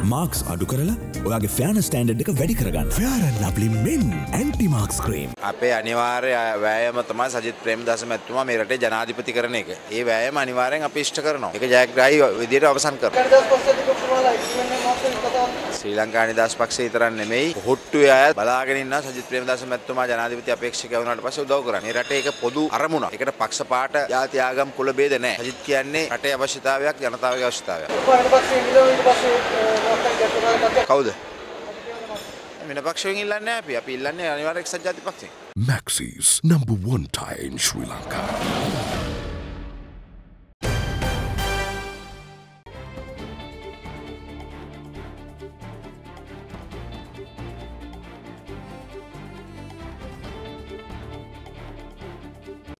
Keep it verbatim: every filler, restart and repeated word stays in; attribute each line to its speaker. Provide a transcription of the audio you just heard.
Speaker 1: Marx අඩු කරලා ඔයාගේ ෆෙයාර්නස් ස්ටෑන්ඩඩ් එක වැඩි කරගන්න. Fair and Lovely men anti marks cream.
Speaker 2: අපේ අනිවාර්ය වෑයම තමයි සජිත් ප්‍රේමදාස මැතිතුමා මේ රටේ ජනාධිපති කරන එක. ඒ වෑයම අනිවාර්යෙන් අපි ඉෂ්ට කරනවා. ඒක ජයග්‍රාහී විදියට අවසන් කරනවා. ශ්‍රී ලංකා නිදහස් පක්ෂය විතරක් නෙමෙයි කොහොට්ටුවේ අය බලාගෙන ඉන්න සජිත් ප්‍රේමදාස මැතිතුමා ජනාධිපති අපේක්ෂකයා වුණාට පස්සේ උදව් කරන්නේ. මේ රටේ ඒක පොදු අරමුණක්. ඒකට පක්ෂ පාට ජාති ආගම් කුල ભેද නැහැ. සජිත් කියන්නේ රටේ අවශ්‍යතාවයක් ජනතාවගේ අවශ්‍යතාවයක්. කවුද? වෙන පක්ෂයෙන් ඉල්ලන්නේ නැහැ අපි. අපි ඉල්ලන්නේ අනිවාර්ය එක්සත් ජාතික පක්ෂයෙන්.
Speaker 3: Maxis, number one tie in Sri Lanka.